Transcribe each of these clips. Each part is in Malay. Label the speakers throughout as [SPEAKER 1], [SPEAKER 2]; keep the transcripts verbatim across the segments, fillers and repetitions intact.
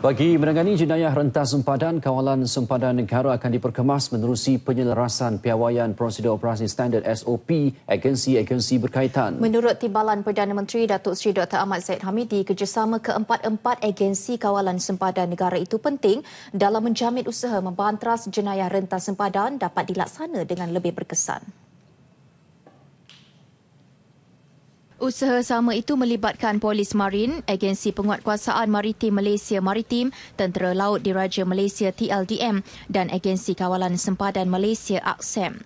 [SPEAKER 1] Bagi menangani jenayah rentas sempadan, kawalan sempadan negara akan diperkemas menerusi penyelarasan piawaian prosedur operasi standard S O P agensi-agensi berkaitan.
[SPEAKER 2] Menurut Timbalan Perdana Menteri Datuk Seri Doktor Ahmad Zahid Hamidi, kerjasama keempat-empat agensi kawalan sempadan negara itu penting dalam menjamin usaha membantras jenayah rentas sempadan dapat dilaksana dengan lebih berkesan. Usaha sama itu melibatkan Polis Marin, Agensi Penguatkuasaan Maritim Malaysia Maritim, Tentera Laut Diraja Malaysia T L D M dan Agensi Kawalan Sempadan Malaysia A Q S E M.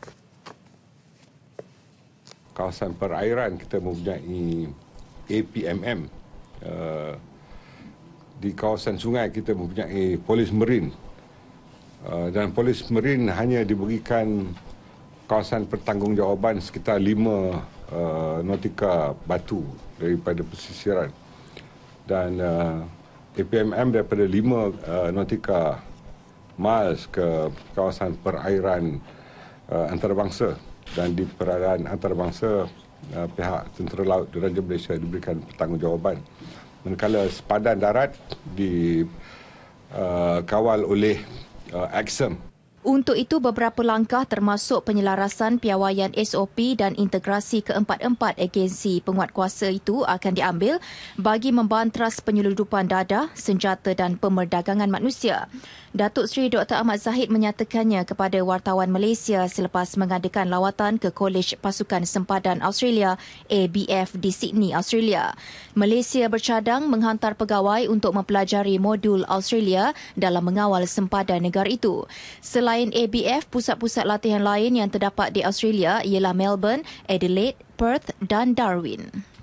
[SPEAKER 3] Kawasan perairan kita mempunyai A P M M. Uh, di kawasan sungai kita mempunyai Polis Marin. Uh, dan Polis Marin hanya diberikan kawasan pertanggungjawaban sekitar lima uh, nautika batu daripada pesisiran dan uh, A P M M daripada lima uh, nautika miles ke kawasan perairan uh, antarabangsa, dan di perairan antarabangsa uh, pihak Tentera Laut Diraja Malaysia diberikan pertanggungjawaban, manakala sempadan darat dikawal uh, oleh uh, A Q S E M.
[SPEAKER 2] Untuk itu, beberapa langkah termasuk penyelarasan piawaian S O P dan integrasi keempat-empat agensi penguatkuasa itu akan diambil bagi membantras penyeludupan dadah, senjata dan pemerdagangan manusia. Datuk Seri Doktor Ahmad Zahid menyatakannya kepada wartawan Malaysia selepas mengadakan lawatan ke Kolej Pasukan Sempadan Australia A B F di Sydney, Australia. Malaysia bercadang menghantar pegawai untuk mempelajari modul Australia dalam mengawal sempadan negara itu. Selain A B F, pusat-pusat latihan lain yang terdapat di Australia ialah Melbourne, Adelaide, Perth dan Darwin.